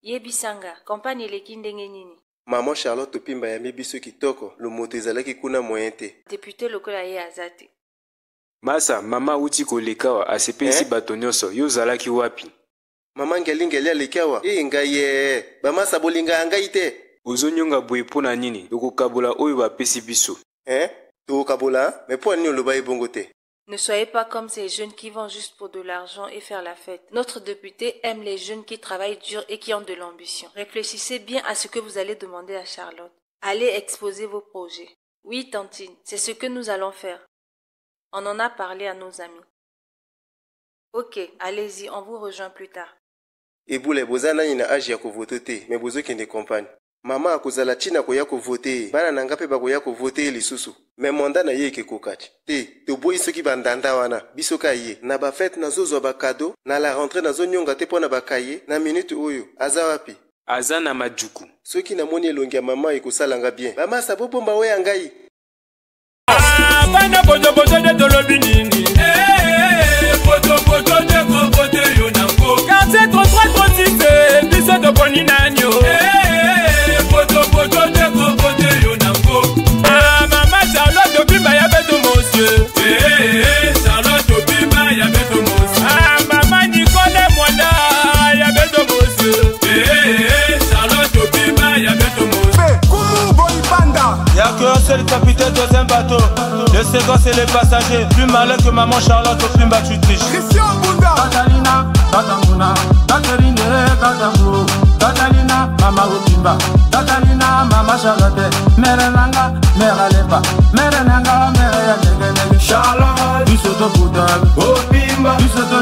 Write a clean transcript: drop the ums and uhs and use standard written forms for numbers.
Yebisanga, campagne eleki ndenge nini? Maman Charlotte Opimba yami biso kitoko, lo moto ezalaki kuna moyen te. Député lokola ye azate. Masa, mama uti kolekawa asepesi bato nyonso, yo zalaki wapi? Mama ngeli alekawa, ngai ye, bamasa bolinga ngai te. Ozonyonga boye pona nini, tokokabola oyo bapesi biso. Tokokabola, mais po nini oloba ebongo te? Ne soyez pas comme ces jeunes qui vont juste pour de l'argent et faire la fête. Notre député aime les jeunes qui travaillent dur et qui ont de l'ambition. Réfléchissez bien à ce que vous allez demander à Charlotte. Allez exposer vos projets. Oui, Tantine, c'est ce que nous allons faire. On en a parlé à nos amis. Ok, allez-y, on vous rejoint plus tard. Eboule bozana ina agi ya kovote te, mais bozo kende campagne. Mama akozala china koya kovote, bana nanga pe bakoya kovote lisusu. Mais manda na ye ke kokati. Te, toboyi soki bandanda wana, bisoka ye. Na ba fête nazozo ba cadeau, na la rentrée nazo nyonga te pona ba kaye, na minute oyo, aza wapi? Aza na majuku. Soki na moni elongi ya mama ekosalanga bien. Mama sabobomba we ngai. Bana bojo de tolobi nini. Bojo de kokote yo nango. 4336 biso to boni nanyo. Bojo de kokote yo nango. Mama Charlotte Opimba ya beto monsieur. Charlotte Opimba ya beto monsieur. Mama Nicole Mwanda ya beto monsieur. Charlotte Opimba ya beto monsieur. Kumu boy banda. Y'a qu'un seul capitaine dans un bateau. Le second c'est les passagers. Plus malin que maman Charlotte Opimba tu triches. Christian Bunda. Catalina, Katamuna, Catherine, Katambu, Catalina, Mama Opimba, Catalina, Mama Charlotte, Mère Nanga, Mère Alepa, Mère Nanga, Mère Yadegene, Charlotte, Bisoto Bouddha, Opimba, Bisoto